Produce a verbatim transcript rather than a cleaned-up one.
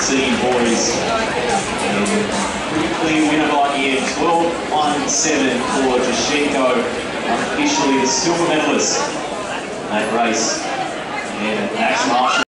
team boys. And pretty clear winner by the end, twelve one seven for Jashenko, officially the silver medalist in that race. And Max Marshall.